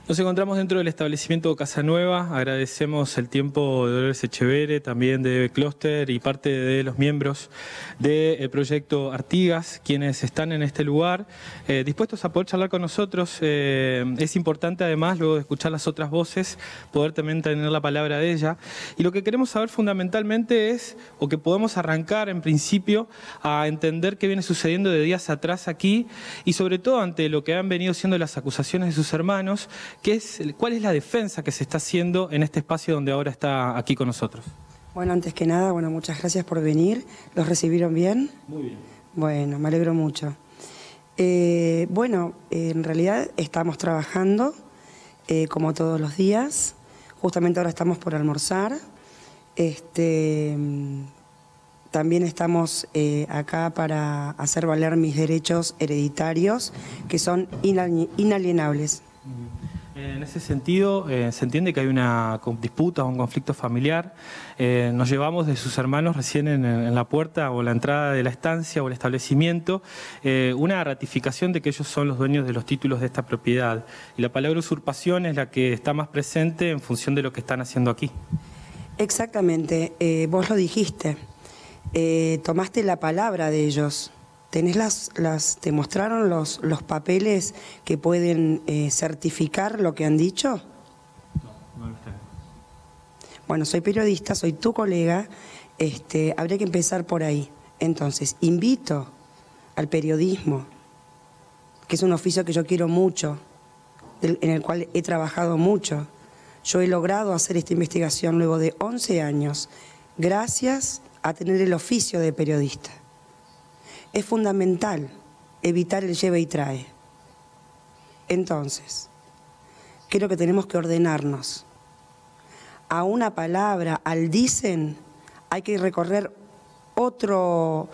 Nos encontramos dentro del establecimiento Casa Nueva. Agradecemos el tiempo de Dolores Echeverre, también de Clúster y parte de los miembros del proyecto Artigas, quienes están en este lugar, dispuestos a poder charlar con nosotros. Es importante además, luego de escuchar las otras voces, poder también tener la palabra de ella. Y lo que queremos saber fundamentalmente es, o que podemos arrancar en principio, a entender qué viene sucediendo de días atrás aquí, y sobre todo ante lo que han venido siendo las acusaciones de sus hermanos, ¿cuál es la defensa que se está haciendo en este espacio donde ahora está aquí con nosotros? Bueno, antes que nada, muchas gracias por venir. ¿Los recibieron bien? Muy bien. Bueno, me alegro mucho. En realidad estamos trabajando como todos los días. Justamente ahora estamos por almorzar. También estamos acá para hacer valer mis derechos hereditarios, que son inalienables. En ese sentido, se entiende que hay una disputa o un conflicto familiar. Nos llevamos de sus hermanos recién en la puerta o la entrada de la estancia o el establecimiento una ratificación de que ellos son los dueños de los títulos de esta propiedad. Y la palabra usurpación es la que está más presente en función de lo que están haciendo aquí. Exactamente, vos lo dijiste. Tomaste la palabra de ellos. ¿Te mostraron los papeles que pueden certificar lo que han dicho? No lo sé. Bueno, soy periodista, soy tu colega, habría que empezar por ahí. Entonces, invito al periodismo, que es un oficio que yo quiero mucho, en el cual he trabajado mucho. Yo he logrado hacer esta investigación luego de 11 años, gracias a tener el oficio de periodista. Es fundamental evitar el lleve y trae. Entonces, creo que tenemos que ordenarnos. A una palabra, al dicen, hay que recorrer otro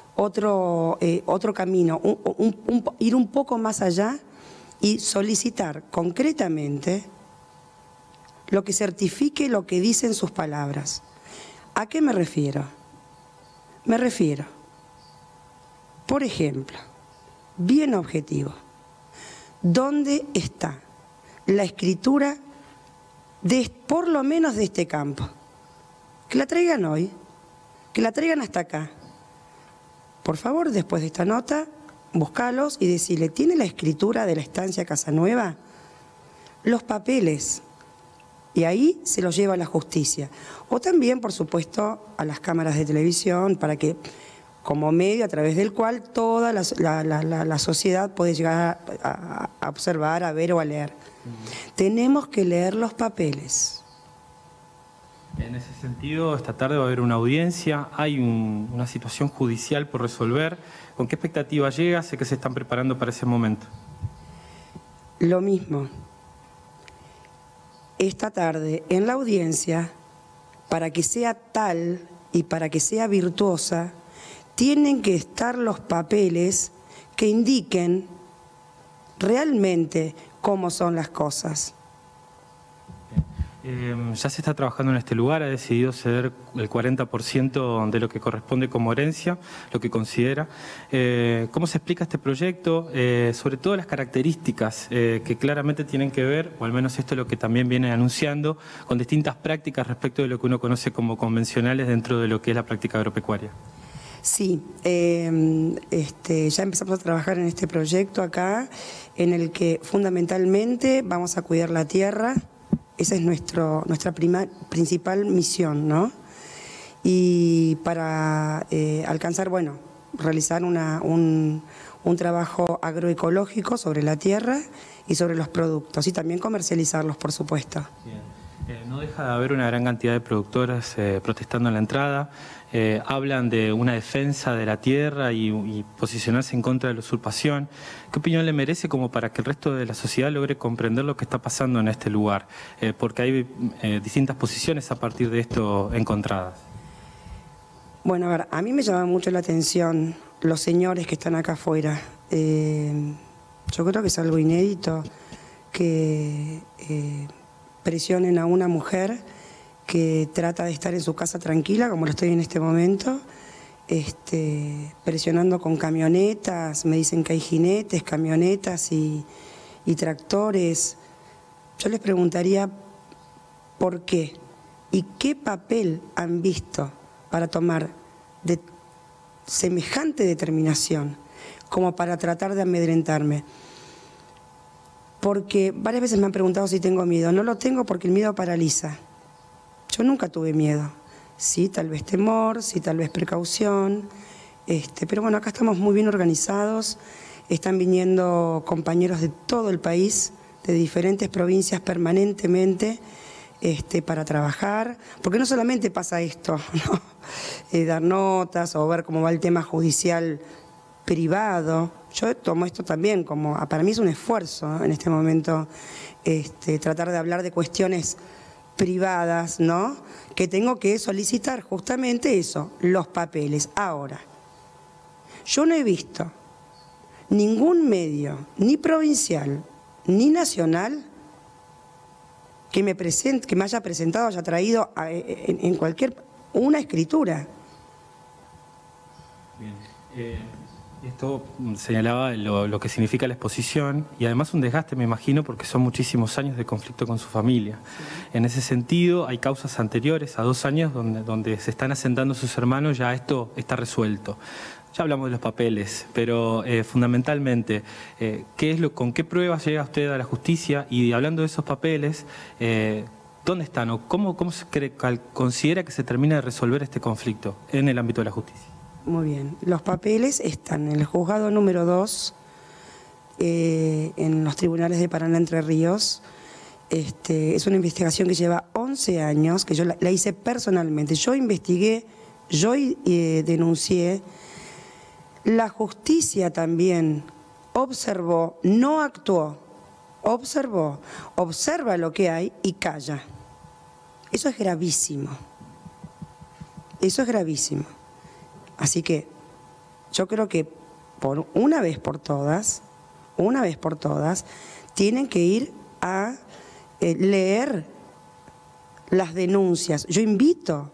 camino, ir un poco más allá y solicitar concretamente lo que certifique lo que dicen sus palabras. ¿A qué me refiero? Me refiero, por ejemplo, bien objetivo, ¿dónde está la escritura por lo menos de este campo? Que la traigan hoy, que la traigan hasta acá. Por favor, después de esta nota, buscalos y decirle, ¿tiene la escritura de la estancia Casa Nueva? Los papeles. Y ahí se los lleva a la justicia. O también, por supuesto, a las cámaras de televisión, para que, como medio a través del cual toda la sociedad puede llegar a observar, a ver o a leer. Tenemos que leer los papeles. En ese sentido, esta tarde va a haber una audiencia, hay una situación judicial por resolver. ¿Con qué expectativa llega? Sé que se están preparando para ese momento. Lo mismo. Esta tarde en la audiencia, para que sea tal y para que sea virtuosa, tienen que estar los papeles que indiquen realmente cómo son las cosas. Ya se está trabajando en este lugar, ha decidido ceder el 40% de lo que corresponde como herencia, lo que considera. ¿Cómo se explica este proyecto? Sobre todo las características que claramente tienen que ver, o al menos esto es lo que también viene anunciando, con distintas prácticas respecto de lo que uno conoce como convencionales dentro de lo que es la práctica agropecuaria. Sí, ya empezamos a trabajar en este proyecto acá, en el que fundamentalmente vamos a cuidar la tierra. Esa es nuestra principal misión, ¿no? Y para alcanzar, realizar un trabajo agroecológico sobre la tierra y sobre los productos, y también comercializarlos, por supuesto. Bien. No deja de haber una gran cantidad de productoras protestando en la entrada. Hablan de una defensa de la tierra y posicionarse en contra de la usurpación. ¿Qué opinión le merece como para que el resto de la sociedad logre comprender lo que está pasando en este lugar? Porque hay distintas posiciones a partir de esto encontradas. Bueno, a ver, a mí me llama mucho la atención los señores que están acá afuera. Yo creo que es algo inédito que presionen a una mujer que trata de estar en su casa tranquila, como lo estoy en este momento, presionando con camionetas. Me dicen que hay jinetes, camionetas y tractores. yo les preguntaría por qué y qué papel han visto para tomar de semejante determinación como para tratar de amedrentarme. Porque varias veces me han preguntado si tengo miedo. No lo tengo porque el miedo paraliza. Yo nunca tuve miedo. Sí, tal vez temor, sí, tal vez precaución. Pero bueno, acá estamos muy bien organizados. Están viniendo compañeros de todo el país, de diferentes provincias permanentemente, para trabajar. Porque no solamente pasa esto, ¿no? Dar notas o ver cómo va el tema judicial privado. Yo tomo esto también como, para mí es un esfuerzo en este momento, tratar de hablar de cuestiones privadas, ¿no? Que tengo que solicitar justamente eso, los papeles. Ahora, yo no he visto ningún medio, ni provincial, ni nacional, que me haya presentado, haya traído en una escritura. Bien. Esto señalaba lo que significa la exposición y además un desgaste, me imagino, porque son muchísimos años de conflicto con su familia. Sí. En ese sentido, hay causas anteriores a 2 años donde se están asentando sus hermanos, ya esto está resuelto. Ya hablamos de los papeles, pero fundamentalmente, ¿con qué pruebas llega usted a la justicia? Y hablando de esos papeles, ¿dónde están o cómo considera que se termina de resolver este conflicto en el ámbito de la justicia? Muy bien. Los papeles están en el juzgado número 2, en los tribunales de Paraná Entre Ríos. Es una investigación que lleva 11 años, que yo la hice personalmente. Yo investigué, yo denuncié. La justicia también observó, no actuó, observó, observa lo que hay y calla. Eso es gravísimo. Eso es gravísimo. Así que yo creo que por una vez por todas, tienen que ir a leer las denuncias. Yo invito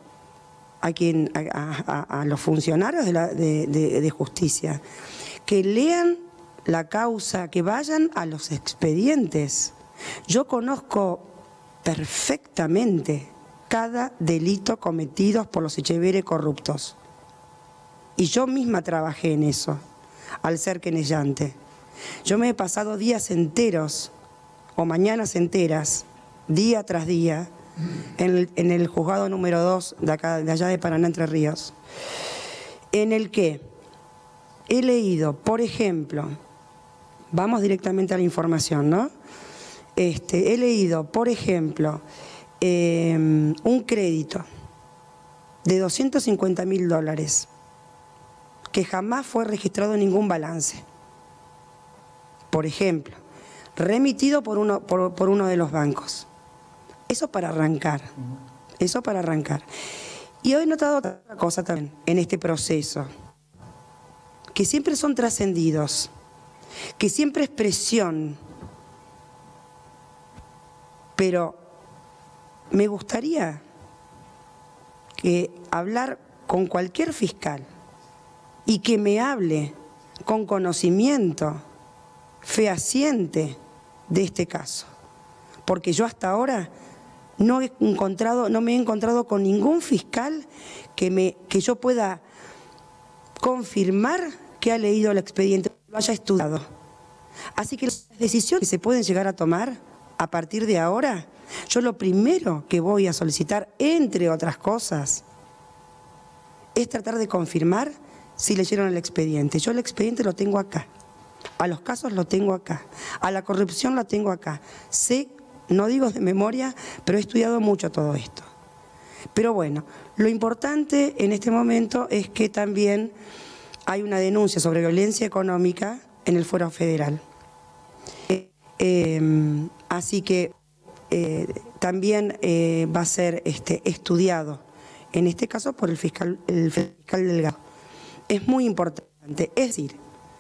a los funcionarios de justicia que lean la causa, que vayan a los expedientes. Yo conozco perfectamente cada delito cometido por los Echeverre corruptos. Y yo misma trabajé en eso, al ser querellante. Yo me he pasado días enteros o mañanas enteras, día tras día, en el juzgado número 2 de allá de Paraná Entre Ríos, en el que he leído, por ejemplo, vamos directamente a la información, ¿no? He leído, por ejemplo, un crédito de $250.000 que jamás fue registrado en ningún balance. Por ejemplo, remitido por uno de los bancos. Eso para arrancar. Eso para arrancar. Y hoy he notado otra cosa también en este proceso, que siempre son trascendidos, que siempre es presión. Pero me gustaría hablar con cualquier fiscal y que me hable con conocimiento fehaciente de este caso. Porque yo hasta ahora no me he encontrado con ningún fiscal que yo pueda confirmar que ha leído el expediente, lo haya estudiado. Así que las decisiones que se pueden llegar a tomar a partir de ahora, yo lo primero que voy a solicitar, entre otras cosas, es tratar de confirmar si leyeron el expediente. Yo el expediente lo tengo acá, a los casos lo tengo acá, a la corrupción lo tengo acá. Sé, no digo de memoria, pero he estudiado mucho todo esto. Pero bueno, lo importante en este momento es que también hay una denuncia sobre violencia económica en el Fuero Federal. Así que también va a ser estudiado, en este caso por el fiscal Delgado. Es muy importante, es decir,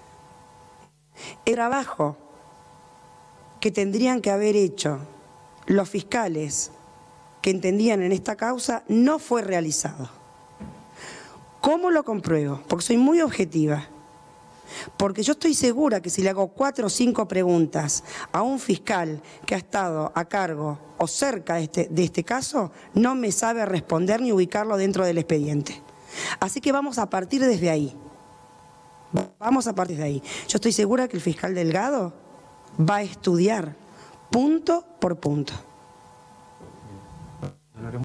el trabajo que tendrían que haber hecho los fiscales que entendían en esta causa no fue realizado. ¿Cómo lo compruebo? Porque soy muy objetiva. Porque yo estoy segura que si le hago 4 o 5 preguntas a un fiscal que ha estado a cargo o cerca de este caso, no me sabe responder ni ubicarlo dentro del expediente. Así que vamos a partir desde ahí. Vamos a partir de ahí. Yo estoy segura que el fiscal Delgado va a estudiar punto por punto.